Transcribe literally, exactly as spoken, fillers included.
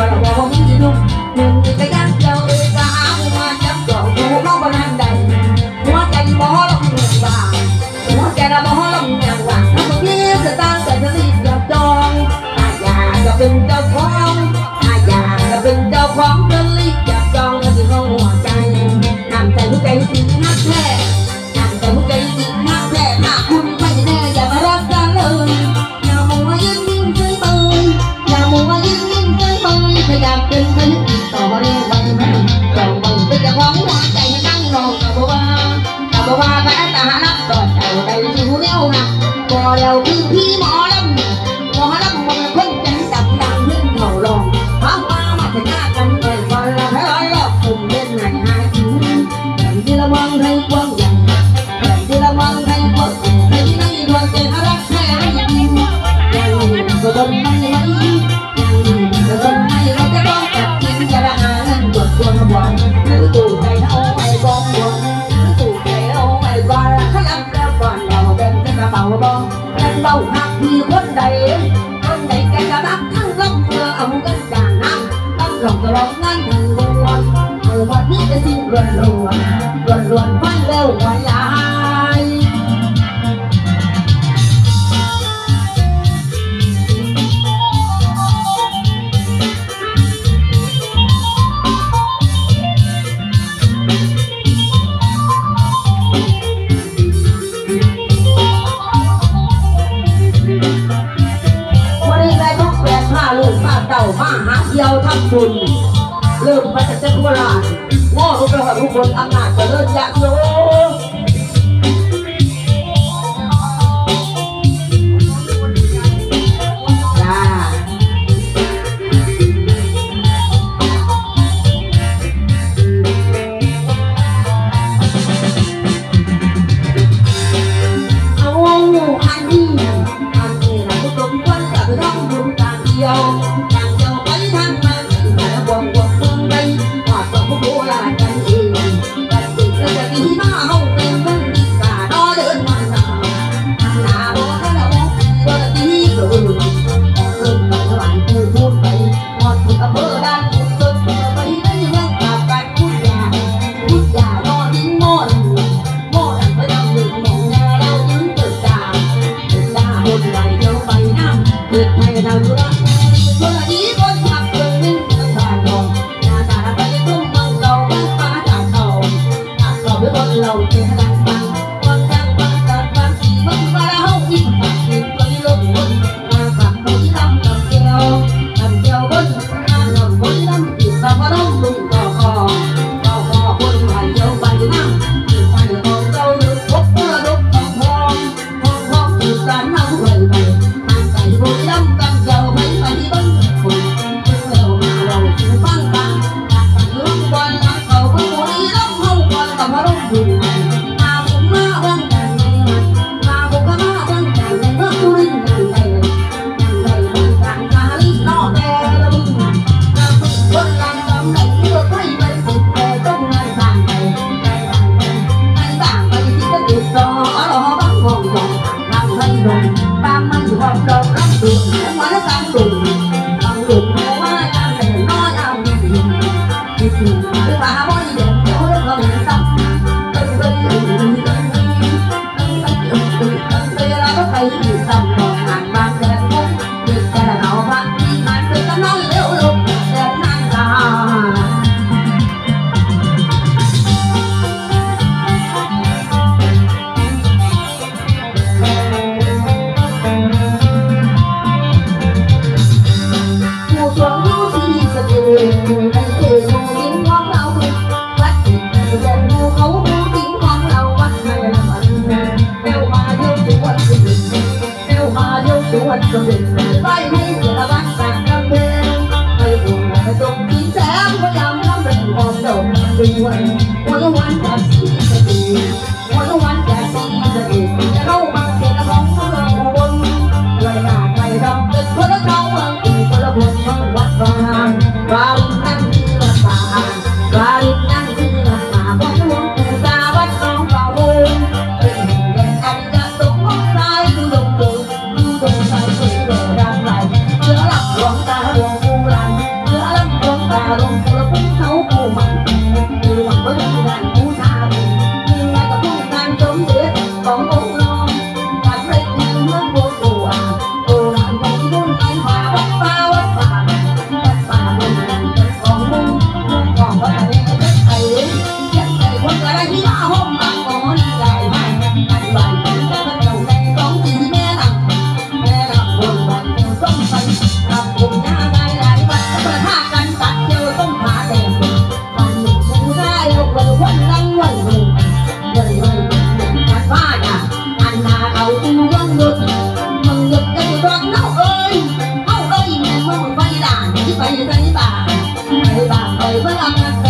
เราบอกว่ามีนุ่มหนึ่งก็ยังเจ้าเอ๋ยก็หามาจับจ่อดูน้องบ้านใดหัวใจบ่ลงเงียบว่างหัวใจเราบ่ลงเงียบว่างถ้าตรงนี้จะตั้งแต่จะรีบจับจองถ้าอยากจะเป็นเจ้าของถ้าอยากจะเป็นเจ้าของจะรีบจับจองแล้วจะเข้าหัวใจน้ำใจหัวใจจริงนักแท้น้ำใจหัวใจจริงนักแท้ถ้าคุณไม่แน่อย่ามารักกันเลยอย่ามัวยิ้มยิ้มใจเบยอย่ามัวยิ้มยิ้มใจเบยถ้าอยากเป็นพยุต่อเรื่องไปไหมเราไม่เป็นเจ้าของหัวใจให้ตั้งนองกับว่ากับว่าแพ้ตาลับต่อใจใจอยู่เดียวนะก็เราคือพี่หมอลำหมอลำมันคนใจดังดังเล่นเขาลองเพราะว่ามาถึงหน้ากันแค่วันละแค่ร้อยรอบผมเล่นไหนหายถึงแต่ที่ละมองให้กว้างใหญ่แต่ที่ละมองให้กว้างแต่ที่ไม่ดวงใจรักแค่ยังยังก็โดนไม่ไหวยังก็โดนไม่เราจะต้องจับกินจะละหาเงินกดตัวมาบ่อยหรือตู่ใจเอาไปบ้องบ้องหรือตู่ใจเอาไปบ้าขยับแล้วก่อนเราเดินขึ้นกระเป๋าบ้องนั่นเบาหักมีคนใดคนใดแกจะรักทั้งลำเพื่อเอาเงินจากน้ำตั้งหลงจะร้องงั้นทั้งวันเมื่อวันนี้จะสิ้นรวนรวนรวนรวนไฟเร็วไฟยายลูกมาเต่ามาหาเที่ยวทำบุญเริ่มมาจากเจ้าโบราณง้อทุกคนทุกคนอำนาจจะเริ่มจากโยจ้าเอาอันนี้อันนี้นะทุกคนควรจะไปท่องบุญการเที่ยวการเที่ยวไปทางมันแต่วงวงเมืองใดหอดตัวผู้โบราณกันเองกันเองก็จะดีมาห้องเป็นคนดีกาดอเดินมาหนาหนาโบก็แล้วก็จะดีเกินเกินไปสวรรค์ผู้พูดไปหอดผู้อำเภอด้านผู้ต้นไปได้เรื่องกลับไปพูดยาพูดยานอดิ้งโม่โม่ดังไปดังหนึ่งมองแน่เรายืนเกิดดาเกิดดาบนไหลเดียวไปน้ำเกิดให้เราดูรักคนดีคนขับเดินนิ่งทั้งบ้านนอนหน้าตาไปทุ่งเมืองเก่าบ้านฟ้าจากเขาจากเราด้วยคนเราเจอดังฟังคนดังฟังดังฟังสีมึงมาแล้วยิ่งฝันยิ่งไปลบคนมาฝังเขาที่ทำกับเกี่ยวทำเกี่ยวบนงานหล่นบนน้ำติดตาพร้อมลุงต่อคอต่อคอคนไหวเกี่ยวไปน้ำติดไปของเจ้าลึกพบเพื่อลบทองทองทองทองติดสารเน่าเลยไปทางใจบุญน้ำกับเจ้าไปไปบ้านคนเร็วมาเราถึงฟังกันจากกันลุกบอลหลังเขาผู้นี้น้ำเข้าก่อนกับพระร่มบุญมาบุกมาบ้านกันมาบุกมาบ้านกันเมื่อคุยกันไปยังไงมันการคาลินอแต่ละมึงเราทุกคนรังกำไรเลือกให้ไปติดแต่ต้องงานต่างไปงานต่างไปที่จะติดต่อรอบ้างมองมองทางไม่ลงบางมันอยู่ความเรารับดุมาแล้วตามดุบางดุเพราะว่ายังแต่น้อยเอาไม่ถึงไม่ถึงหรือว่าบ่อยเดี๋ยวเดี๋ยวเรื่องเราไม่ต้องเออเออเออเออเออเออเออเราก็ไปอีกซ้ำมองห่างบางแดดมุ้งเด็กแต่เราบางทีมันเป็นกันน้อยเร็วลงแดดนั่งตาผู้ชมรู้ที่สะเทือนในเขตหมู่ทิ้งของเราวัดติดแดนหมู่เขาหมู่ทิ้งของเราวัดไม่ละมันเร็วมาเร็วทุกวันสุดเร็วมาเร็วทุกวันสุดไปให้เสียละวัดต่างกำแพงไปบุญไปตรงที่แสงพยายามทำเป็นความโด่งด้วยวันวันจากสีสะเทือนวันวันจากสีสะเทือนจะเข้ามาเสียละของเราบนด้วยหน้าใจดำเป็นคนละเขาเมืองคนละคนเมืองวัดบางบางนั่นคือวัดบางบางนั่นคือวัดบางวัดหลวงปู่ตาวัดน้องป่าบุญเป็นแดนอันจะตกลงใจดูดงดูดูดงใจสวยเดือดร้อนไหลเสือหลับหลวงตาหลวงปู่รันเสือหลับานที่ไปใส่บาทไปบาทไปเพื่อรับ